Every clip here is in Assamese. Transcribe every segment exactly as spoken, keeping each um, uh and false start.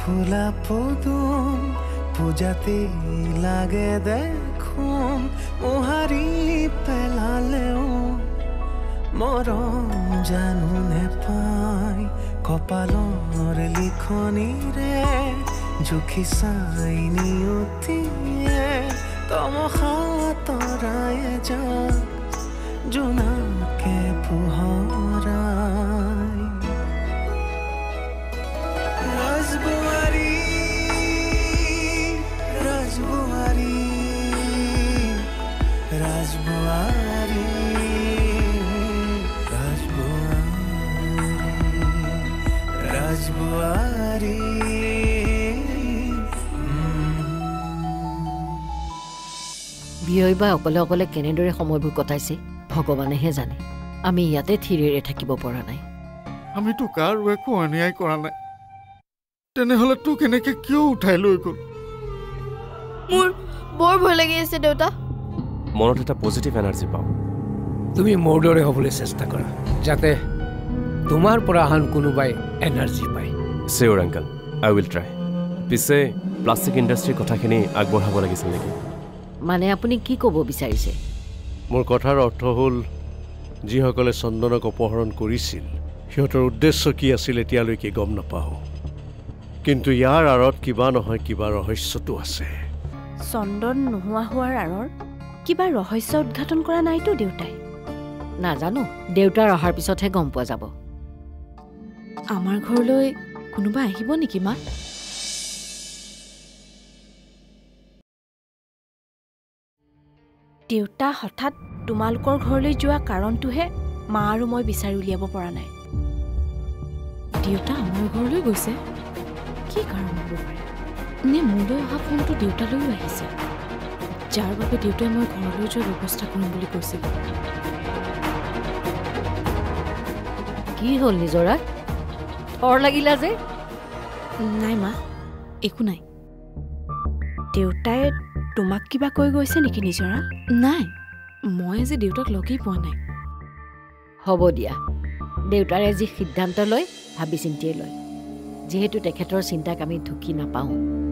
ফুলা পদুম পূজাতে লাগে দেখুন মোহারি পেলালেও মরম জানু নেপাই কপালৰ লিখনিৰে জুখি চাই নিয়তিয়ে তমসা তৰাই যাক জোনাকে পোহৰাই ৰাজ বোৱাৰী ৰাজ বোৱাৰী ৰাজ বোৱাৰী ৰাজ বোৱাৰী ৰাজ বোৱাৰী বিয়ই বা অকলে অকলে কেনেদৰে সময়বোৰ কটাইছে ভগৱানেহে জানে আমি ইয়াতে থিৰেৰে থাকিব পৰা নাই আমি তো কাৰো একো অন্যায় কৰা নাই তেনেহলে তো কেনেকে কিয় উঠাই লৈ গ'ল মোৰ বৰ ভয় লাগি আছে দেউতা মনত এটা পজিটিভ এনাৰ্জি পাও তুমি মোৰ দৰে হ'বলৈ চেষ্টা কৰা যাতে তোমাৰ পৰা আন কোনোবাই এনাৰ্জি পায় cheer uncle I will try পিছে প্লাষ্টিক ইণ্ডাষ্ট্ৰীৰ কথাখিনি আগবঢ়াব লাগিছিল নেকি মানে আপুনি কি ক'ব বিচাৰিছে মোৰ কথাৰ অৰ্থ হ'ল যিসকলে চন্দনক অপহৰণ কৰিছিল সিহঁতৰ উদ্দেশ্য কি আছিল এতিয়ালৈকে গম নাপাওঁ কিন্তু ইয়াৰ আঁৰত কিবা নহয় কিবা ৰহস্যটো আছে চন্দন নোহোৱা হোৱাৰ আঁৰৰ কিবা ৰহস্য উদ্ঘাটন কৰা নাইতো দেউতাই নাজানো দেউতাৰ অহাৰ পিছতহে গম পোৱা যাব আমাৰ ঘৰলৈ কোনোবা আহিব নেকি মা দেউতা হঠাৎ তোমালোকৰ ঘৰলৈ যোৱা কাৰণটোহে মা আৰু মই বিচাৰি উলিয়াব পৰা নাই দেউতা আমাৰ ঘৰলৈ গৈছে কি কাৰণ হ'ব পাৰে নে মোলৈ অহা ফোনটো দেউতালৈও আহিছে যাৰ বাবে দেউতাই মই ঘৰলৈ যোৱাৰ ব্যৱস্থা কৰিম বুলি কৈছিল কি হ'ল নিজৰা থৰ লাগিলা যে নাই মা একো নাই দেউতাই তোমাক কিবা কৈ গৈছে নেকি নিজৰা নাই মই আজি দেউতাক লগেই পোৱা নাই হ'ব দিয়া দেউতাৰে যি সিদ্ধান্ত লয় ভাবি চিন্তিয়ে লয় যিহেতু তেখেতৰ চিন্তাক আমি ঢুকি নাপাওঁ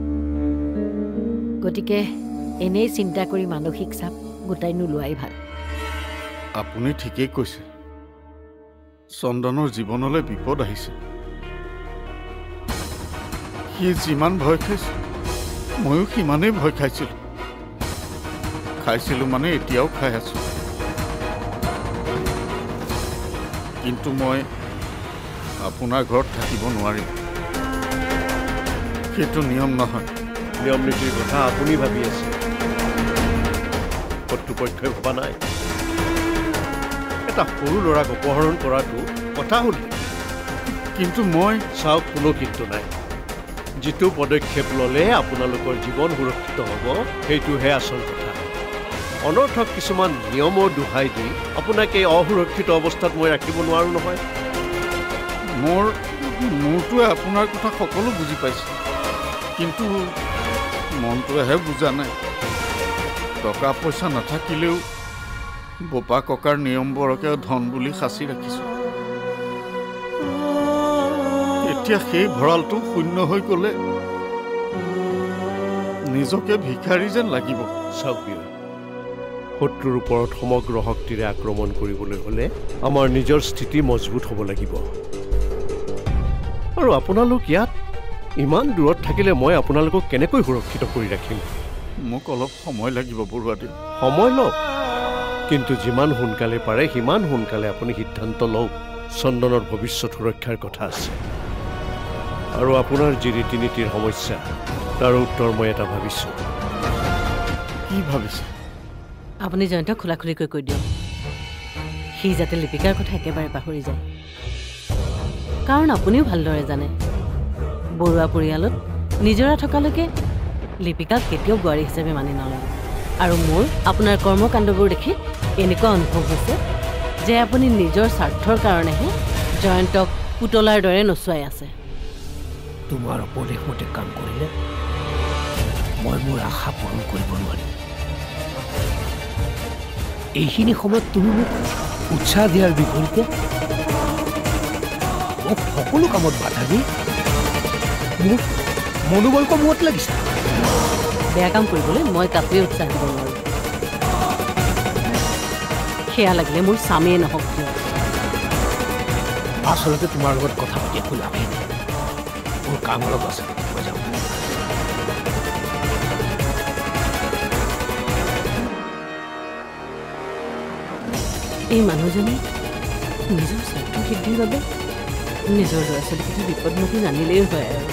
গতিকে এনেই চিন্তা কৰি মানসিক চাপ গোটাই নোলোৱাই ভাল আপুনি ঠিকেই কৈছে চন্দনৰ জীৱনলৈ বিপদ আহিছে সি যিমান ভয় খাইছে ময়ো সিমানেই ভয় খাইছিলো খাইছিলো মানে এতিয়াও খাই আছো কিন্তু মই আপোনাৰ ঘৰত থাকিব নোৱাৰিম সেইটো নিয়ম নহয় নিয়ম নীতিৰ কথা আপুনি ভাবি আছে কৰ্তৃপক্ষই ভবা নাই এটা সৰু ল'ৰাক অপহৰণ কৰাটো কথা হ'ল কিন্তু মই চাওক কোনো কিন্তু নাই যিটো পদক্ষেপ ল'লে আপোনালোকৰ জীৱন সুৰক্ষিত হ'ব সেইটোহে আচল কথা অনৰ্থক কিছুমান নিয়মৰ দোহাই দি আপোনাক এই অসুৰক্ষিত অৱস্থাত মই ৰাখিব নোৱাৰো নহয় মোৰ মোৰটোৱে আপোনাৰ কথা সকলো বুজি পাইছে কিন্তু মনটোৱেহে বুজা নাই টকা পইচা নাথাকিলেও বোপা ককাৰ নিয়মবোৰকে ধন বুলি সাঁচি ৰাখিছো এতিয়া সেই ভঁৰালটো শূন্য হৈ গ'লে নিজকে ভিখাৰী যেন লাগিব চাওক শত্ৰুৰ ওপৰত সমগ্ৰ শক্তিৰে আক্ৰমণ কৰিবলৈ হ'লে আমাৰ নিজৰ স্থিতি মজবুত হ'ব লাগিব আৰু আপোনালোক ইয়াত ইমান দূৰত থাকিলে মই আপোনালোকক কেনেকৈ সুৰক্ষিত কৰি ৰাখিম মোক অলপ সময় লাগিব বৰুৱাদেউ সময় লওক কিন্তু যিমান সোনকালে পাৰে সিমান সোনকালে আপুনি সিদ্ধান্ত লওক চন্দনৰ ভৱিষ্যত সুৰক্ষাৰ কথা আছে আৰু আপোনাৰ যি ৰীতি নীতিৰ সমস্যা তাৰ উত্তৰ মই এটা ভাবিছোঁ কি ভাবিছে আপুনি জয়ন্তক খোলাখুলিকৈ কৈ দিয়ক সি যাতে লিপিকাৰ কথা একেবাৰে পাহৰি যায় কাৰণ আপুনিও ভালদৰে জানে বৰুৱা পৰিয়ালত নিজৰা থকালৈকে লিপিকাক কেতিয়াও বোৱাৰী হিচাপে মানি নলয় আৰু মোৰ আপোনাৰ কৰ্মকাণ্ডবোৰ দেখি এনেকুৱা অনুভৱ হৈছে যে আপুনি নিজৰ স্বাৰ্থৰ কাৰণেহে জয়ন্তক পুতলাৰ দৰে নচুৱাই আছে তোমাৰ উপদেশ মতে কাম কৰিলে মই মোৰ আশা পূৰণ কৰিব নোৱাৰিম এইখিনি সময়ত তুমি মোক উৎসাহ দিয়াৰ বিপৰীতে মোক সকলো কামত বাধা দি মোক মনোবল কমোৱাত লাগিছে বেয়া কাম কৰিবলৈ মই কাকোৱে উৎসাহ দিব নোৱাৰোঁ সেয়া লাগিলে মোৰ স্বামীয়ে নহওক কিয় আচলতে তোমাৰ লগত কথা পাতি একো লাভেই নাই মোৰ কাম অলপ আছে মই যাওঁ এই মানুহজনে নিজৰ স্বাৰ্থ সিদ্ধিৰ বাবে নিজৰ ল'ৰা ছোৱালীকেইটা বিপদমুখী জানিলেই হয় আৰু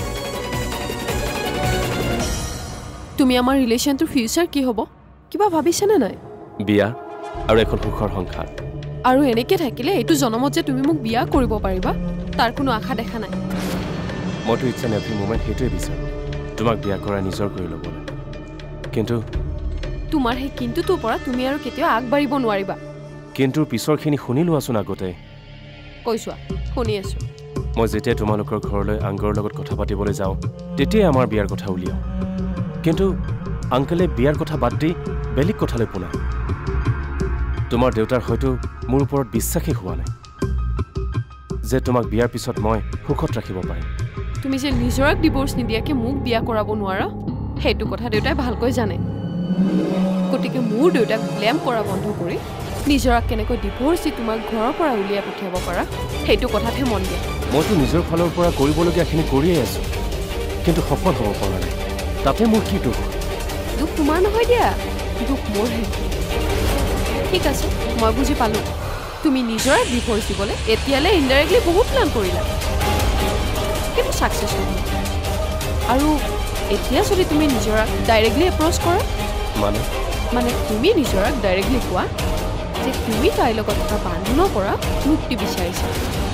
তুমি আমাৰ ৰিলেশ্যনটোৰ ফিউচাৰ কি হ'ব কিবা ভাবিছানে নাই বিয়া আৰু এখন সুখৰ সংসাৰ আৰু এনেকৈ থাকিলে এইটো জনমত যে তুমি মোক বিয়া কৰিব পাৰিবা তাৰ কোনো আশা দেখা নাই মইতো ইটছ এন এভৰি মুমেণ্ট সেইটোৱে বিচাৰোঁ তোমাক বিয়া কৰা নিজৰ কৰি ল'বলৈ কিন্তু তোমাৰ সেই কিন্তুটোৰ পৰা তুমি আৰু কেতিয়াও আগবাঢ়িব নোৱাৰিবা কিন্তু পিছৰখিনি শুনি লোৱাচোন আগতে কৈছোৱা শুনি আছোঁ মই যেতিয়া তোমালোকৰ ঘৰলৈ আংগৰ লগত কথা পাতিবলৈ যাওঁ তেতিয়াই আমাৰ বিয়াৰ কথা উলিয়াওঁ কিন্তু আংকেলে বিয়াৰ কথা বাদ দি বেলেগ কথালৈ পোনায় তোমাৰ দেউতাৰ হয়তো মোৰ ওপৰত বিশ্বাসেই হোৱা নাই যে তোমাক বিয়াৰ পিছত মই সুখত ৰাখিব পাৰিম তুমি যে নিজৰাক ডিভোৰ্চ নিদিয়াকৈ মোক বিয়া কৰাব নোৱাৰা সেইটো কথা দেউতাই ভালকৈ জানে গতিকে মোৰ দেউতাক ব্লেম কৰা বন্ধ কৰি নিজৰাক কেনেকৈ ডিভোৰ্চ দি তোমাক ঘৰৰ পৰা উলিয়াই পঠিয়াব পাৰা সেইটো কথাতহে মন দিয়া মইতো নিজৰ ফালৰ পৰা কৰিবলগীয়াখিনি কৰিয়েই আছোঁ কিন্তু সফল হ'ব পৰা নাই তাতে মোৰ কি দুখ দুখ তোমাৰ নহয় দিয়া দুখ মোৰহে ঠিক আছে মই বুজি পালোঁ তুমি নিজৰে ডিভোৰ্চ দিবলৈ এতিয়ালৈ ইনডাইৰেক্টলি বহুত প্লেন কৰিলা কিন্তু ছাকচেছ নহয় আৰু এতিয়া যদি তুমি নিজৰাক ডাইৰেক্টলি এপ্ৰ'চ কৰা মানে মানে তুমি নিজৰাক ডাইৰেক্টলি কোৱা যে তুমি তাইৰ লগত থকা বান্ধোনৰ পৰা মুক্তি বিচাৰিছা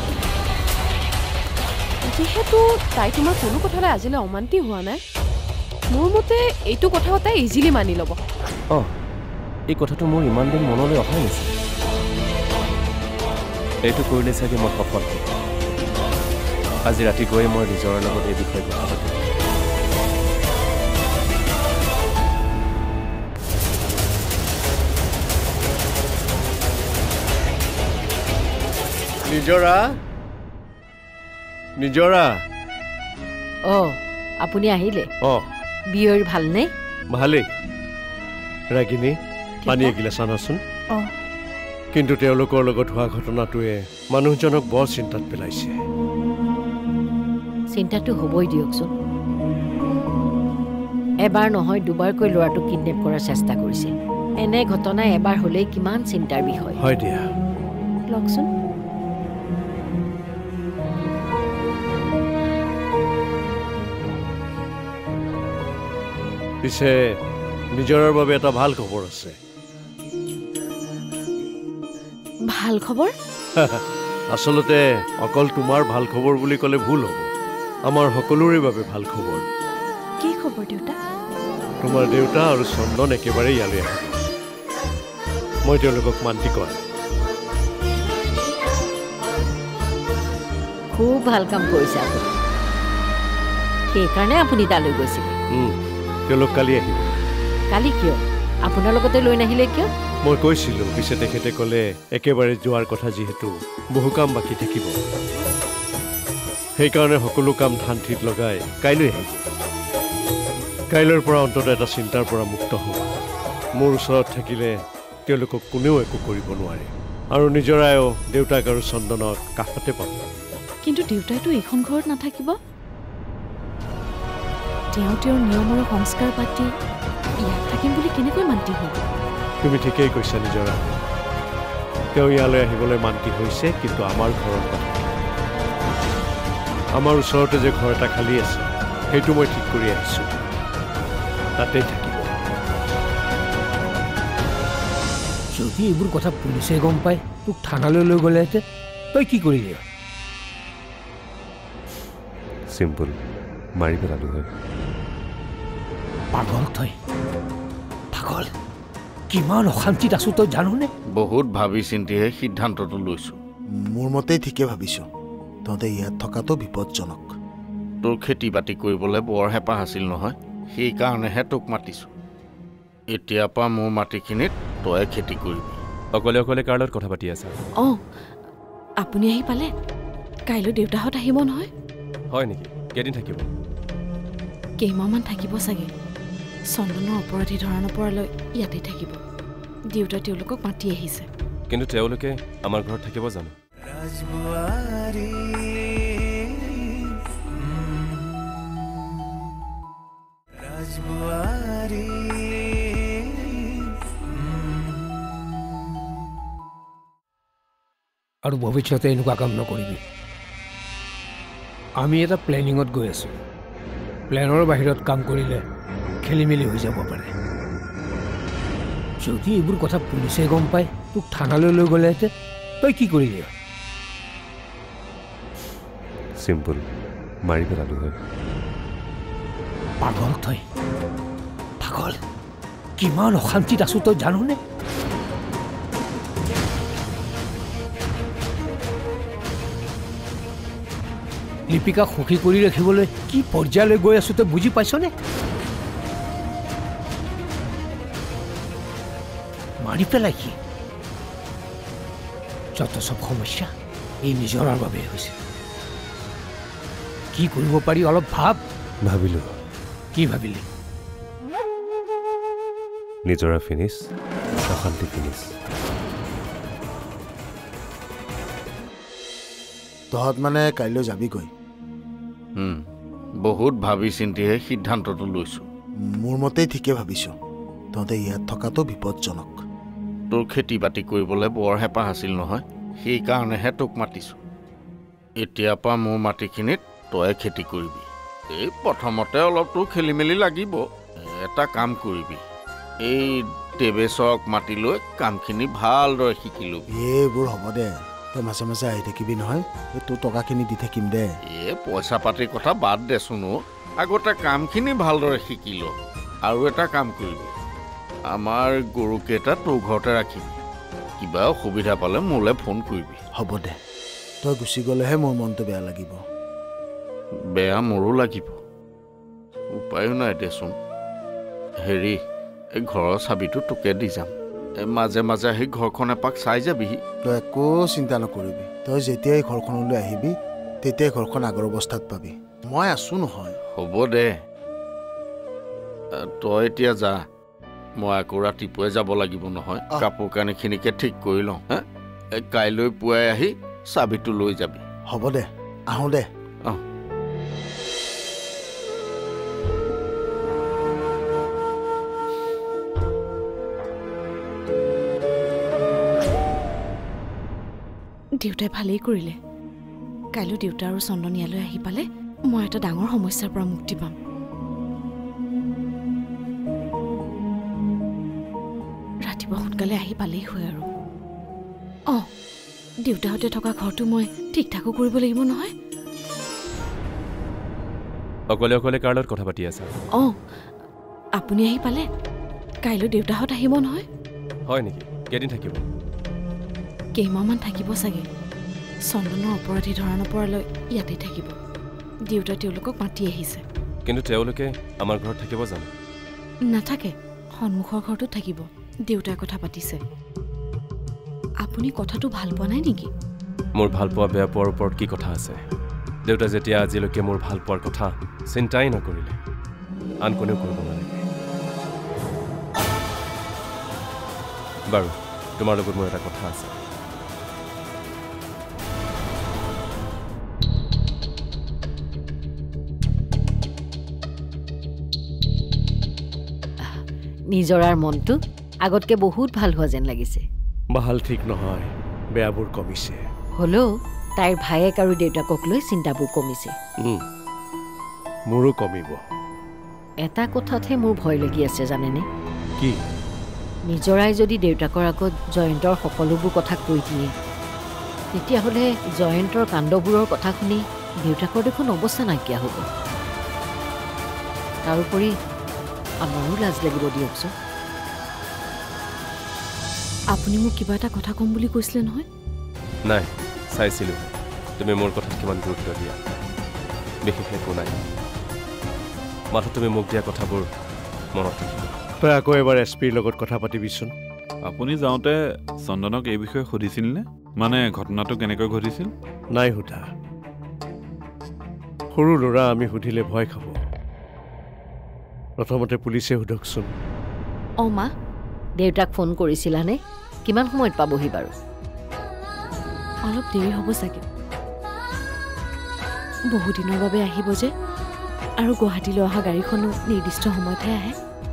যিহেতু তাই তোমাৰ কোনো কথালৈ আজিলৈ অমান্তি হোৱা নাই মোৰ মতে এইটো কথা তাই ইজিলি মানি ল'ব অঁ এই কথাটো মোৰ ইমান দিন মনলৈ অহাই নাছিল এইটো কৰিলে চাগে মই সফল হ'ম আজি ৰাতি গৈ মই নিজৰ লগত এই বিষয়ে কথা পাতিম নিজৰা নিজৰা অঁ আপুনি আহিলে অঁ বিয়ৰ ভালনে ভালেই ৰাগিনী পানী এগিলাচ আনাচোন অঁ কিন্তু তেওঁলোকৰ লগত হোৱা ঘটনাটোৱে মানুহজনক বৰ চিন্তাত পেলাইছে চিন্তাটো হ'বই দিয়কচোন এবাৰ নহয় দুবাৰকৈ ল'ৰাটোক কিডনেপ কৰাৰ চেষ্টা কৰিছে এনে ঘটনা এবাৰ হ'লেই কিমান চিন্তাৰ বিষয় হয় দিয়া লওকচোন পিছে নিজৰৰ বাবে এটা ভাল খবৰ আছে ভাল খবৰ আচলতে অকল তোমাৰ ভাল খবৰ বুলি ক'লে ভুল হ'ব আমাৰ সকলোৰে বাবে ভাল খবৰ কি খবৰ দেউতা তোমাৰ দেউতা আৰু চন্দন একেবাৰে ইয়ালৈ আহিব মই তেওঁলোকক মান্তি কৰা খুব ভাল কাম কৰিছে আপুনি সেইকাৰণে আপুনি তালৈ গৈছিলে তেওঁলোক কালি আহিব কালি কিয় আপোনাৰ লগতে লৈ নাহিলে কিয় মই কৈছিলোঁ পিছে তেখেতে ক'লে একেবাৰে যোৱাৰ কথা যিহেতু বহু কাম বাকী থাকিব সেইকাৰণে সকলো কাম ধানঠিত লগাই কাইলৈ আহিব কাইলৈৰ পৰা অন্তত এটা চিন্তাৰ পৰা মুক্ত হ'ব মোৰ ওচৰত থাকিলে তেওঁলোকক কোনেও একো কৰিব নোৱাৰে আৰু নিজৰায়ো দেউতাক আৰু চন্দনক কাষতে পাব কিন্তু দেউতাইতো এইখন ঘৰত নাথাকিব তেওঁ তেওঁৰ নিয়ম আৰু সংস্কাৰ পাতি ইয়াত থাকিম বুলি কেনেকৈ মান্তি হ'ব তুমি ঠিকেই কৈছা নিজৰা তেওঁ ইয়ালৈ আহিবলৈ মান্তি হৈছে কিন্তু আমাৰ ঘৰৰ কথা আমাৰ ওচৰতে যে ঘৰ এটা খালী আছে সেইটো মই ঠিক কৰি আহিছোঁ তাতেই থাকিব যদি এইবোৰ কথা পুলিচে গম পায় তোক থানালৈ লৈ গ'লেহেঁতেন তই কি কৰিলি চিম্পুল মাৰি পেলালোঁ হয় পাগল তই পাগল কিমান অশান্তিত আছো তই জানোনে বহুত ভাবি চিন্তিহে সিদ্ধান্তটো লৈছোঁ মোৰ মতেই ঠিকে ভাবিছোঁ তহঁতে ইয়াত থকাটো বিপদজনক তোৰ খেতি বাতি কৰিবলৈ বৰ হেঁপাহ আছিল নহয় সেইকাৰণেহে তোক মাতিছোঁ এতিয়াৰ পৰা মোৰ মাটিখিনিত তই খেতি কৰিবি অকলে অকলে কাৰ লগত কথা পাতি আছা অঁ আপুনি আহি পালে কাইলৈ দেউতাহঁত আহিব নহয় হয় নেকি কেইদিন থাকিব কেইমাহমান থাকিব চাগে চন্দনৰ অপৰাধী ধৰা নপৰালৈ ইয়াতে থাকিব দেউতা তেওঁলোকক মাতি আহিছে কিন্তু তেওঁলোকে আমাৰ ঘৰত থাকিব জানো ৰাজ বুৱাৰী ৰাজ বুৱাৰী আৰু ভৱিষ্যতে এনেকুৱা কাম নকৰিবি আমি এটা প্লেনিঙত গৈ আছোঁ প্লেনৰ বাহিৰত কাম কৰিলে খেলি মেলি হৈ যাব পাৰে যদি এইবোৰ কথা পুলিচে গম পায় তোক থানালৈ লৈ গ'লেহেঁতেন তই কি কৰিলি চিম্পুল মাৰি পেলালো হয় পাগল তই পাগল কিমান অশান্তিত আছোঁ তই জানোনে লিপিকাক সুখী কৰি ৰাখিবলৈ কি পৰ্যায়লৈ গৈ আছোঁ তই বুজি পাইছনে মাৰি পেলাই কি যত সব সমস্যা এই নিজৰাৰ বাবে হৈছে কি কৰিব পাৰি অলপ ভাব ভাবিলো কি ভাবিলি নিজৰা ফিনিছ অশান্তি ফিনিছ তহঁত মানে কাইলৈ যাবিগৈ বহুত ভাবি চিন্তিহে সিদ্ধান্তটো লৈছোঁ মোৰ মতেই ঠিকে ভাবিছোঁ তহঁতে ইয়াত থকাটো বিপদজনক তোৰ খেতি বাতি কৰিবলৈ বৰ হেঁপাহ আছিল নহয় সেইকাৰণেহে তোক মাতিছোঁ এতিয়াৰ পৰা মোৰ মাটিখিনিত তই খেতি কৰিবি এই প্ৰথমতে অলপ তোৰ খেলি মেলি লাগিব এটা কাম কৰিবি এই দেৱেশক মাতি লৈ কামখিনি ভালদৰে শিকি ল'বি এইবোৰ হ'ব দে তই মাজে মাজে আহি থাকিবি নহয় এই তোৰ টকাখিনি দি থাকিম দে এই পইচা পাতিৰ কথা বাদ দেচোন আগতে কামখিনি ভালদৰে শিকি ল আৰু এটা কাম কৰিবি আমাৰ গৰুকেইটা তোৰ ঘৰতে ৰাখিবি কিবা অসুবিধা পালে মোলৈ ফোন কৰিবি হ'ব দে তই গুচি গ'লেহে মোৰ মনটো বেয়া লাগিব বেয়া মোৰো লাগিব উপায়ো নাই দেচোন হেৰি এই ঘৰৰ চাবিটো তোকে দি যাম মাজে মাজে আহি ঘৰখন এপাক চাই যাবিহি তই একো চিন্তা নকৰিবি তই যেতিয়াই ঘৰখনলৈ আহিবি তেতিয়াই ঘৰখন আগৰ অৱস্থাত পাবি মই আছোঁ নহয় হ'ব দে তই এতিয়া যা মই আকৌ ৰাতিপুৱাই যাব লাগিব নহয় কাপোৰ কানিখিনিকে ঠিক কৰি লওঁ হা কাইলৈ পুৱাই আহি চাবিটো লৈ যাবি হ'ব দে আহোঁ দে অঁ দেউতাই ভালেই কৰিলে কাইলৈ দেউতা আৰু চন্দনীয়ালৈ আহি পালে মই এটা ডাঙৰ সমস্যাৰ পৰা মুক্তি পাম ৰাতিপুৱা সোনকালে আহি পালেই হয় আৰু অঁ দেউতাহঁতে থকা ঘৰটো মই ঠিক ঠাকো কৰিব লাগিব নহয় অকলে অকলে কাৰ লগত কথা পাতি আছা অঁ আপুনি আহি পালে কাইলৈ দেউতাহঁত আহিব নহয় হয় নেকি কেইদিন থাকিব কেইমাহমান থাকিব চাগে চন্দনৰ অপৰাধী ধৰা নপৰালৈ ইয়াতে থাকিব দেউতা তেওঁলোকক মাতি আহিছে কিন্তু তেওঁলোকে আমাৰ ঘৰত থাকিব জানো নাথাকে সন্মুখৰ ঘৰটোত থাকিব দেউতাই কথা পাতিছে আপুনি কথাটো ভাল পোৱা নাই নেকি মোৰ ভাল পোৱা বেয়া পোৱাৰ ওপৰত কি কথা আছে দেউতা যেতিয়া আজিলৈকে মোৰ ভাল পোৱাৰ কথা চিন্তাই নকৰিলে আন কোনেও কৰিব নালাগে বাৰু তোমাৰ লগত মোৰ এটা কথা আছে নিজৰাৰ মনটো আগতকে বহুত ভাল হোৱা যেন লাগিছে ভাল ঠিক নহয় বেয়াবোৰ কমিছে হ'লেও তাইৰ ভায়েক আৰু দেউতাকক লৈ চিন্তাবোৰ কমিছে মোৰো কমিব এটা কথাতহে মোৰ ভয় লাগি আছে জানেনে কি নিজৰাই যদি দেউতাকৰ আগত জয়ন্তৰ সকলোবোৰ কথা কৈ দিয়ে তেতিয়াহ'লে জয়ন্তৰ কাণ্ডবোৰৰ কথা শুনি দেউতাকৰ দেখোন অৱস্থা নাইকিয়া হ'ব তাৰোপৰি আমাৰো লাজ লাগিব দিয়কচোন আপুনি মোক কিবা এটা কথা ক'ম বুলি কৈছিলে নহয় নাই চাইছিলোঁ তুমি মোৰ কথাত কিমান গুৰুত্ব দিয়া বিশেষ একো নাই মাথো তুমি মোক দিয়া কথাবোৰ মনত ৰাখিবা তই আকৌ এবাৰ এছ পিৰ লগত কথা পাতিবিচোন আপুনি যাওঁতে চন্দনক এই বিষয়ে সুধিছিল নে মানে ঘটনাটো কেনেকৈ ঘটিছিল নাই সোধা সৰু ল'ৰা আমি সুধিলে ভয় খাব প্ৰথমতে পুলিচে সোধকচোন। অ মা দেউতাক ফোন কৰিছিলানে? কিমান সময়ত পাবহি বাৰু? অলপ দেৰি হ'ব চাগে। বহুদিনৰ বাবে আহিব যে, আৰু গুৱাহাটীলৈ অহা গাড়ীখনো নিৰ্দিষ্ট সময়তহে আহে।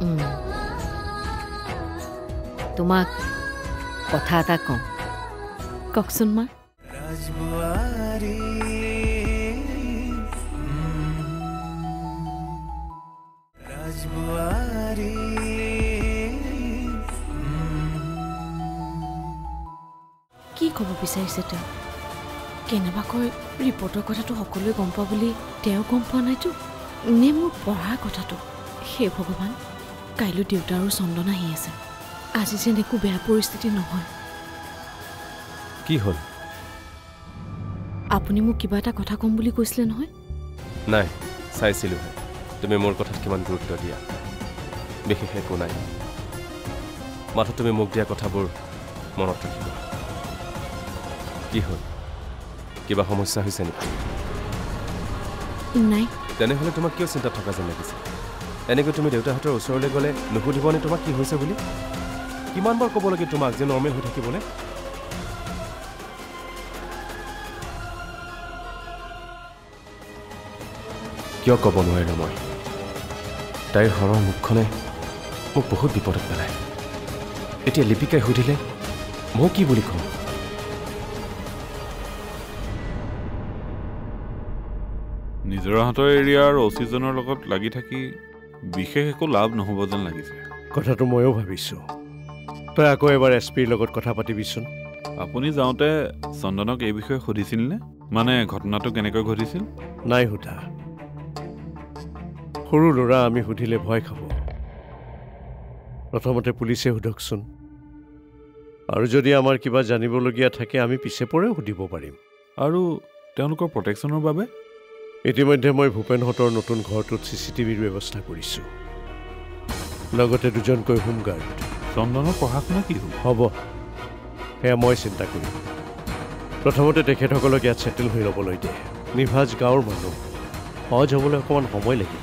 তোমাক কথা এটা কওঁ। কওকচোন মা। राज बुआरी राज बुआरी কি ক'ব বিচাৰিছে তেওঁ? কেনেবাকৈ ৰিপৰ্টৰ কথাটো সকলোৱে গম পোৱা বুলি তেওঁ গম পোৱা নাইতো, নে মোৰ পঢ়াৰ কথাটো? হে ভগৱান, কাইলৈ দেউতা আৰু চন্দন আহি আছে। আজি যেন একো বেয়া পৰিস্থিতি নহয়। কি হ'ল? আপুনি মোক কিবা এটা কথা ক'ম বুলি কৈছিলে নহয়? নাই, চাইছিলোহে তুমি মোৰ কথাত কিমান গুৰুত্ব দিয়া। বিশেষ একো নাই, মাথো তুমি মোক দিয়া কথাবোৰ মনত ৰাখিবা। কি হ'ল, কিবা সমস্যা হৈছে নেকি? নাই। তেনেহ'লে তোমাক কিয় চিন্তাত থকা যেন লাগিছে? এনেকৈ তুমি দেউতাহঁতৰ ওচৰলৈ গ'লে নুসুধিবনে তোমাক কি হৈছে বুলি? কিমানবাৰ ক'ব লাগে তোমাক যে নৰ্মেল হৈ থাকিবলৈ? কিয় ক'ব নোৱাৰিলো মই? তাইৰ সৰহ মুখখনে মোক বহুত বিপদত পেলায়। এতিয়া লিপিকাই সুধিলে মই কি বুলি কওঁ? নিজৰ হাতৰ এৰিয়াৰ অচিজনৰ লগত লাগি থাকি বিশেষ একো লাভ নহ'ব যেন লাগিছে। কথাটো ময়ো ভাবিছোঁ। তই আকৌ এবাৰ এছ পিৰ লগত কথা পাতিবিচোন। আপুনি যাওঁতে চন্দনক এই বিষয়ে সুধিছিলনে? মানে ঘটনাটো কেনেকৈ ঘটিছিল? নাই সোধা। সৰু ল'ৰা আমি সুধিলে ভয় খাব। প্ৰথমতে পুলিচে সোধকচোন, আৰু যদি আমাৰ কিবা জানিবলগীয়া থাকে আমি পিছে পৰেও সুধিব পাৰিম। আৰু তেওঁলোকৰ প্ৰটেকশ্যনৰ বাবে ইতিমধ্যে মই ভূপেনহঁতৰ নতুন ঘৰটোত চি চি টিভিৰ ব্যৱস্থা কৰিছোঁ, লগতে দুজনকৈ হোমগাৰ্ড। চন্দনৰ পঢ়া শুনা কি হ'ল? হ'ব, সেয়া মই চিন্তা কৰিম। প্ৰথমতে তেখেতসকলক ইয়াত ছেটেল হৈ ল'বলৈ দে। নিভাজ গাঁৱৰ মানুহ, সহজ হ'বলৈ অকণমান সময় লাগিব।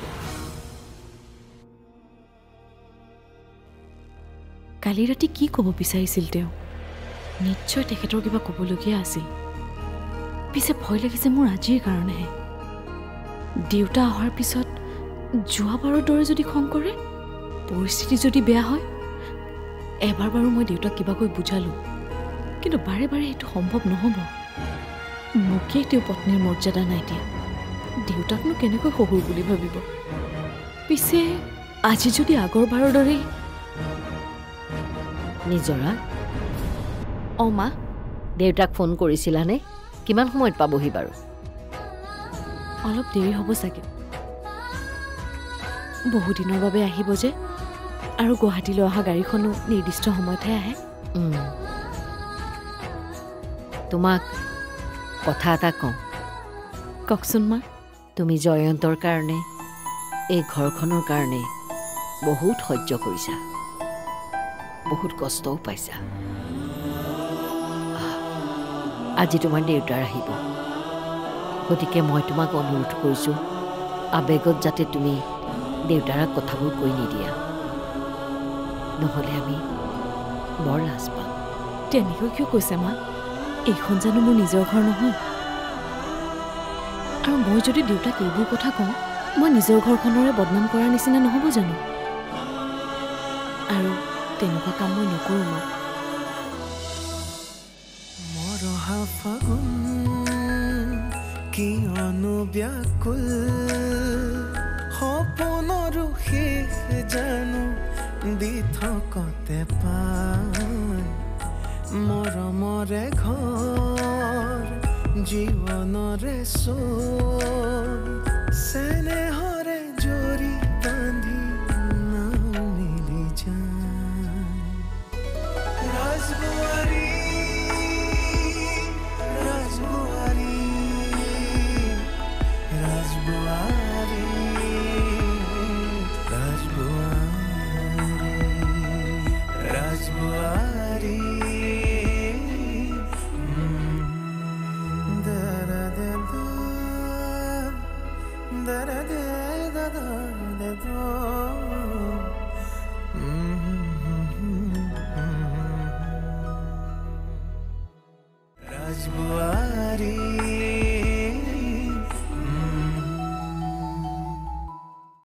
কালি ৰাতি কি ক'ব বিচাৰিছিল তেওঁ? নিশ্চয় তেখেতৰ কিবা ক'বলগীয়া আছিল। পিছে ভয় লাগিছে মোৰ আজিৰ কাৰণেহে। দেউতা অহাৰ পিছত যোৱাবাৰৰ দৰে যদি খং কৰে, পৰিস্থিতি যদি বেয়া হয়। এবাৰ বাৰু মই দেউতাক কিবাকৈ বুজালোঁ, কিন্তু বাৰে বাৰে সেইটো সম্ভৱ নহ'ব। মোকেই তেওঁ পত্নীৰ মৰ্যাদা নাই দিয়া, দেউতাকনো কেনেকৈ শহুৰ বুলি ভাবিব? পিছে আজি যদি আগৰবাৰৰ দৰেই। নিজৰা, অ মা দেউতাক ফোন কৰিছিলানে? কিমান সময়ত পাবহি বাৰু? অলপ দেৰি হ'ব চাগে। বহুদিনৰ বাবে আহিব যে, আৰু গুৱাহাটীলৈ অহা গাড়ীখনো নিৰ্দিষ্ট সময়তহে আহে। তোমাক কথা এটা কওঁ। কওকচোন মা। তুমি জয়ন্তৰ কাৰণে, এই ঘৰখনৰ কাৰণে বহুত সহ্য কৰিছা, বহুত কষ্টও পাইছা। আজি তোমাৰ দেউতাৰ আহিব, গতিকে মই তোমাক অনুৰোধ কৰিছোঁ, আবেগত যাতে তুমি দেউতাৰাক কথাবোৰ কৈ নিদিয়া, নহ'লে আমি বৰ লাজ পাম। তেনেকৈ কিয় কৈছে মা? এইখন জানো মোৰ নিজৰ ঘৰ নহয়? আৰু মই যদি দেউতাক এইবোৰ কথা কওঁ, মই নিজৰ ঘৰখনৰে বদনাম কৰাৰ নিচিনা নহ'ব জানো? আৰু তেনেকুৱা কাম মই নকৰোঁ মা। মৰহা ফাগুন কিয়নো ব্যাকুল, সপোনৰো শেষ জানো দি থকতে পাই। মৰমৰে ঘৰ জীৱনৰে চোৰ, চেনেহৰ